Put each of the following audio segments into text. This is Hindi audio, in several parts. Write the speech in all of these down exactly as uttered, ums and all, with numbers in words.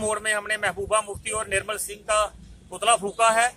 मोड़ में हमने महबूबा मुफ्ती और निर्मल सिंह का पुतला फूका है,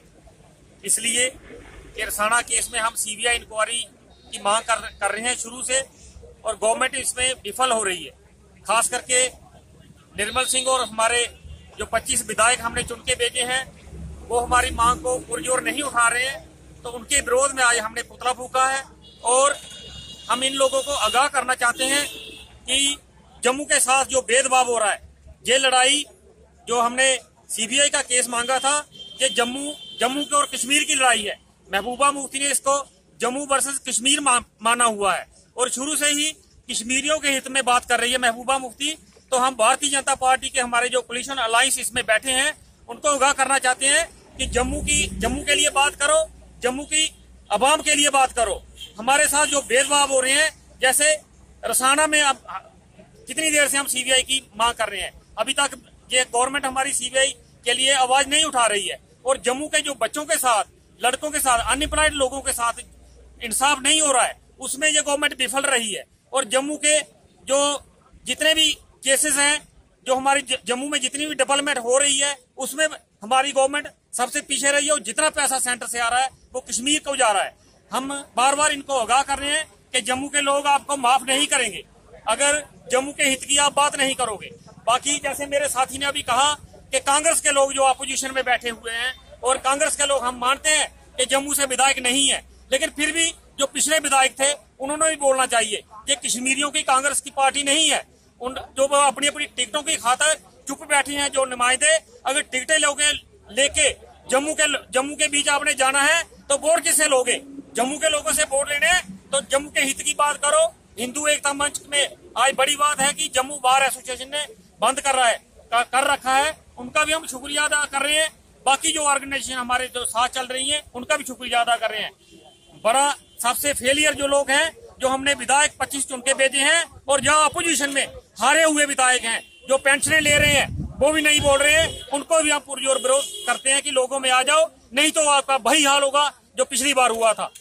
इसलिए कि रसाना केस में हम सीबीआई इंक्वायरी की मांग कर, कर रहे हैं शुरू से, और गवर्नमेंट इसमें विफल हो रही है। खास करके निर्मल सिंह और हमारे जो पच्चीस विधायक हमने चुन के भेजे हैं वो हमारी मांग को पुरजोर नहीं उठा रहे हैं, तो उनके विरोध में आज हमने पुतला फूका है। और हम इन लोगों को आगाह करना चाहते हैं कि जम्मू के साथ जो भेदभाव हो रहा है, ये लड़ाई जो हमने सीबीआई का केस मांगा था, ये जम्मू जम्मू के और कश्मीर की लड़ाई है। महबूबा मुफ्ती ने इसको जम्मू वर्सेस कश्मीर मा, माना हुआ है, और शुरू से ही कश्मीरियों के हित में बात कर रही है महबूबा मुफ्ती। तो हम भारतीय जनता पार्टी के हमारे जो कोलिशन अलायंस इसमें बैठे हैं उनको आगाह करना चाहते हैं कि जम्मू की जम्मू के लिए बात करो, जम्मू की अवाम के लिए बात करो। हमारे साथ जो भेदभाव हो रहे हैं, जैसे रसाना में अब कितनी देर से हम सीबीआई की मांग कर रहे हैं, अभी तक ये गवर्नमेंट हमारी सीबीआई के लिए आवाज नहीं उठा रही है। और जम्मू के जो बच्चों के साथ, लड़कों के साथ, अनएम्प्लॉयड लोगों के साथ इंसाफ नहीं हो रहा है, उसमें ये गवर्नमेंट विफल रही है। और जम्मू के जो जितने भी केसेस हैं, जो हमारी जम्मू में जितनी भी डेवलपमेंट हो रही है, उसमें हमारी गवर्नमेंट सबसे पीछे रही है, और जितना पैसा सेंटर से आ रहा है वो कश्मीर को जा रहा है। हम बार बार इनको आगाह कर रहे हैं कि जम्मू के लोग आपको माफ नहीं करेंगे अगर जम्मू के हित की आप बात नहीं करोगे। बाकी जैसे मेरे साथी ने अभी कहा कि कांग्रेस के लोग जो अपोजिशन में बैठे हुए हैं, और कांग्रेस के लोग हम मानते हैं कि जम्मू से विधायक नहीं है, लेकिन फिर भी जो पिछले विधायक थे उन्होंने भी बोलना चाहिए कि कश्मीरियों की कांग्रेस की पार्टी नहीं है। उन जो अपनी अपनी टिकटों की खातिर चुप बैठे हैं जो नुमाइंदे, अगर टिकटें लोगे लेके जम्मू के जम्मू के बीच आपने जाना है तो वोट किससे लोगे? जम्मू के लोगों से वोट लेने हैं तो जम्मू के हित की बात करो। हिंदू एकता मंच में आज बड़ी बात है कि जम्मू बार एसोसिएशन ने बंद कर रहा है कर, कर रखा है, उनका भी हम शुक्रिया अदा कर रहे हैं। बाकी जो ऑर्गेनाइजेशन हमारे जो साथ चल रही है उनका भी शुक्रिया अदा कर रहे हैं। बड़ा सबसे फेलियर जो लोग हैं, जो हमने विधायक पच्चीस चुन के भेजे हैं, और जो अपोजिशन में हारे हुए विधायक हैं जो पेंशनें ले रहे हैं वो भी नहीं बोल रहे हैं, उनको भी हम पुरजोर विरोध करते हैं कि लोगों में आ जाओ, नहीं तो आपका वही हाल होगा जो पिछली बार हुआ था।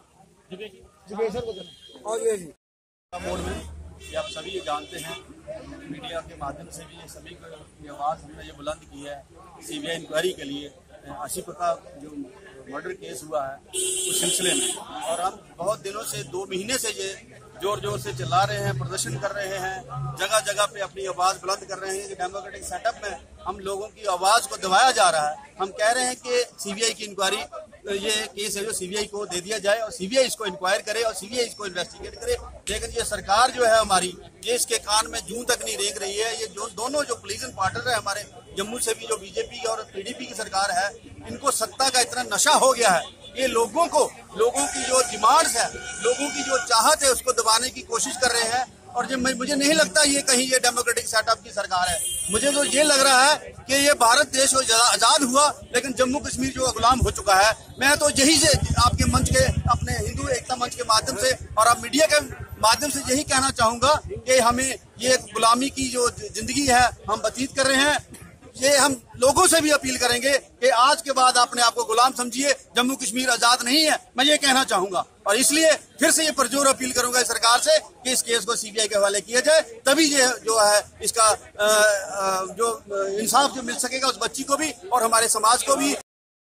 मोड़ में ये आप सभी ये जानते हैं, मीडिया के माध्यम से भी ये सभी को ये आवाज़ हमने ये बुलंद की है सीबीआई इंक्वायरी के लिए आसिफ का जो मर्डर केस हुआ है उस सिलसिले में। और हम बहुत दिनों से, दो महीने से ये जोर जोर से चिल्ला रहे हैं, प्रदर्शन कर रहे हैं, जगह जगह पे अपनी आवाज़ बुलंद कर रहे हैं कि डेमोक्रेटिक सेटअप में हम लोगों की आवाज़ को दबाया जा रहा है। हम कह रहे हैं कि सीबीआई की इंक्वायरी, ये केस है जो सीबीआई को दे दिया जाए और सीबीआई इसको इंक्वायर करे और सीबीआई इसको इन्वेस्टिगेट करे। लेकिन ये सरकार जो है हमारी, ये इसके कान में जूं तक नहीं रेंग रही है। ये जो दोनों जो कोलिशन पार्टनर है हमारे जम्मू से भी, जो बीजेपी और पीडीपी की सरकार है, इनको सत्ता का इतना नशा हो गया है, ये लोगों को, लोगों की जो डिमांड्स है, लोगों की जो चाहत है उसको दबाने की कोशिश कर रहे हैं। और जो मुझे नहीं लगता ये कहीं ये डेमोक्रेटिक सेटअप की सरकार है। मुझे तो ये लग रहा है कि ये भारत देश आजाद हुआ लेकिन जम्मू कश्मीर जो गुलाम हो चुका है। मैं तो यही से आपके मंच के, अपने हिंदू एकता मंच के माध्यम से और आप मीडिया के माध्यम से यही कहना चाहूंगा कि हमें ये गुलामी की जो जिंदगी है हम व्यतीत कर रहे हैं, ये हम लोगों से भी अपील करेंगे कि आज के बाद अपने आप को गुलाम समझिए, जम्मू कश्मीर आजाद नहीं है। मैं ये कहना चाहूंगा और इसलिए फिर से ये पुरजोर अपील करूंगा इस सरकार से कि इस केस को सीबीआई के हवाले किया जाए, तभी ये जो है इसका आ, आ, जो इंसाफ जो मिल सकेगा उस बच्ची को भी और हमारे समाज को भी।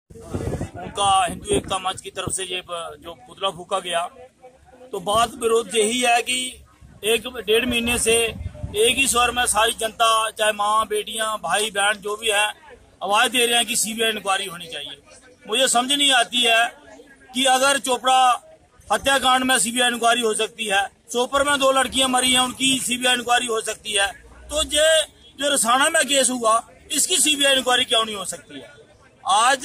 उनका हिंदू एकता मंच की तरफ से ये जो पुतला फूका गया, तो बात विरोध यही है कि एक डेढ़ महीने से एक ही स्वर में सारी जनता, चाहे माँ, बेटियां, भाई बहन जो भी है, आवाज दे रहे हैं कि सीबीआई इंक्वायरी होनी चाहिए। मुझे समझ नहीं आती है कि अगर चोपड़ा हत्याकांड में सीबीआई इंक्वायरी हो सकती है, सोपर में दो लड़कियां मरी हैं उनकी सीबीआई इंक्वायरी हो सकती है, तो ये जो रसाना में केस हुआ इसकी सीबीआई इंक्वायरी क्यों नहीं हो सकती है? आज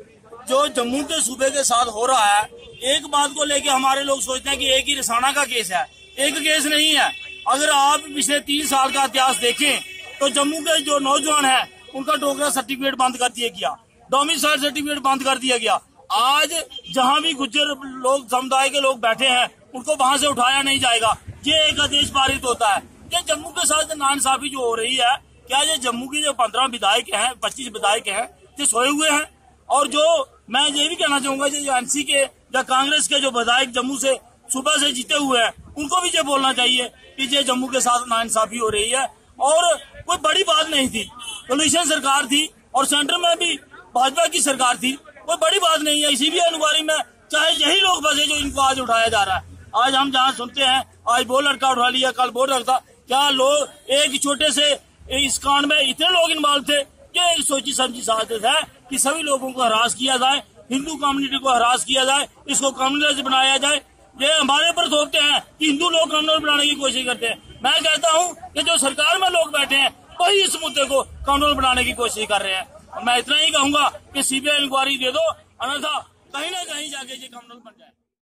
जो जम्मू के सूबे के साथ हो रहा है, एक बात को लेके हमारे लोग सोचते हैं कि एक ही रसाना का केस है, एक केस नहीं है। अगर आप पिछले तीन साल का इतिहास देखें तो जम्मू के जो नौजवान हैं उनका डोगरा सर्टिफिकेट बंद कर दिया गया, डोमिसाइल सर्टिफिकेट बंद कर दिया गया। आज जहां भी गुज्जर लोग, समुदाय के लोग बैठे हैं, उनको वहां से उठाया नहीं जाएगा। ये एक आदेश पारित होता है। ये जम्मू के साथ नाइंसाफी जो हो रही है, क्या ये जम्मू की जो पंद्रह विधायक हैं, पच्चीस विधायक हैं, ये सोए हुए हैं? और जो मैं ये भी कहना चाहूंगा जो एनसी के या कांग्रेस के जो विधायक जम्मू से सुबह से जीते हुए हैं, उनको भी ये बोलना चाहिए कि ये जम्मू के साथ नाइंसाफी हो रही है। और कोई बड़ी बात नहीं थी। कोलिशन सरकार थी और सेंटर में भी भाजपा की सरकार थी, कोई बड़ी बात नहीं है। सीबीआई इंक्वायरी में चाहे यही लोग फंसे जो इनको आज उठाया जा रहा है। आज हम जहाँ सुनते हैं, आज वो लड़का उठा लिया, कल वो लड़का, क्या लोग एक छोटे से इस कांड में इतने लोग इन्वॉल्व थे कि एक सोची समझी साजिश है कि सभी लोगों को हरास किया जाए, हिंदू कम्युनिटी को हरास किया जाए, इसको कम्युनलिस्ट बनाया जाए। ये हमारे ऊपर थोपते हैं कि हिंदू लोग कम्युनल बनाने की कोशिश करते हैं। मैं कहता हूं कि जो सरकार में लोग बैठे हैं वही इस मुद्दे को कम्युनल बनाने की कोशिश कर रहे हैं। मैं इतना ही कहूंगा कि सीबीआई इंक्वायरी दे दो, अन्यथा कहीं ना कहीं जाके ये कम्युनल बन जाए।